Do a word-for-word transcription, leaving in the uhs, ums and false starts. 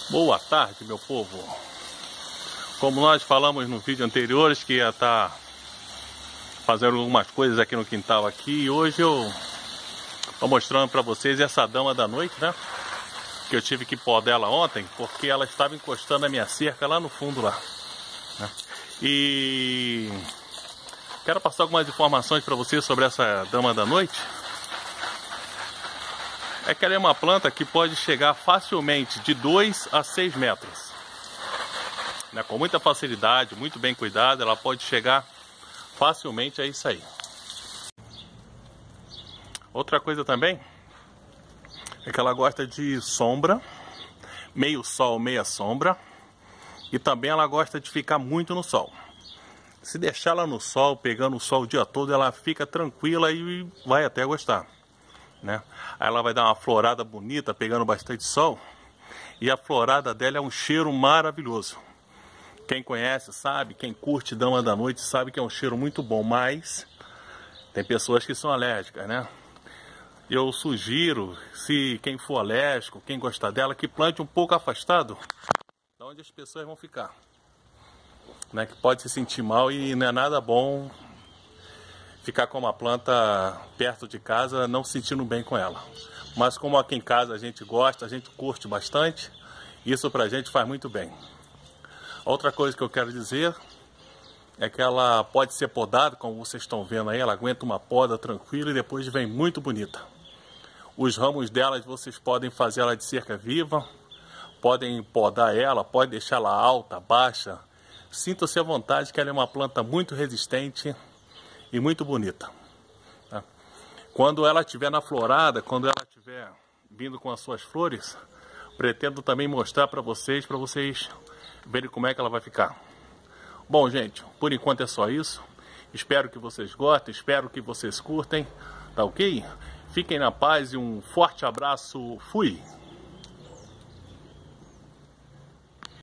Boa tarde, meu povo. Como nós falamos no vídeo anterior, que ia estar fazendo algumas coisas aqui no quintal aqui, e hoje eu estou mostrando para vocês essa dama da noite, né? Que eu tive que pôr dela ontem, porque ela estava encostando a minha cerca lá no fundo lá, né? E quero passar algumas informações para vocês sobre essa dama da noite. É que ela é uma planta que pode chegar facilmente de dois a seis metros, né? Com muita facilidade, muito bem cuidada, ela pode chegar facilmente a isso aí. Outra coisa também é que ela gosta de sombra, meio sol, meia sombra, e também ela gosta de ficar muito no sol. Se deixar ela no sol, pegando o sol o dia todo, ela fica tranquila e vai até gostar, né? Aí ela vai dar uma florada bonita, pegando bastante sol, e a florada dela é um cheiro maravilhoso. Quem conhece sabe, quem curte dama da noite sabe que é um cheiro muito bom, mas tem pessoas que são alérgicas, né? Eu sugiro, se quem for alérgico, quem gostar dela, que plante um pouco afastado de onde as pessoas vão ficar, né? Que pode se sentir mal e não é nada bom ficar com uma planta perto de casa não se sentindo bem com ela. Mas como aqui em casa a gente gosta, a gente curte bastante, isso pra gente faz muito bem. Outra coisa que eu quero dizer é que ela pode ser podada, como vocês estão vendo aí, ela aguenta uma poda tranquila e depois vem muito bonita. Os ramos delas vocês podem fazer ela de cerca viva, podem podar ela, pode deixar ela alta, baixa. Sinta-se à vontade que ela é uma planta muito resistente e muito bonita, tá? Quando ela estiver na florada, quando ela estiver vindo com as suas flores, pretendo também mostrar para vocês, para vocês verem como é que ela vai ficar. Bom, gente, por enquanto é só isso. Espero que vocês gostem, espero que vocês curtem, tá ok? Fiquem na paz e um forte abraço. Fui!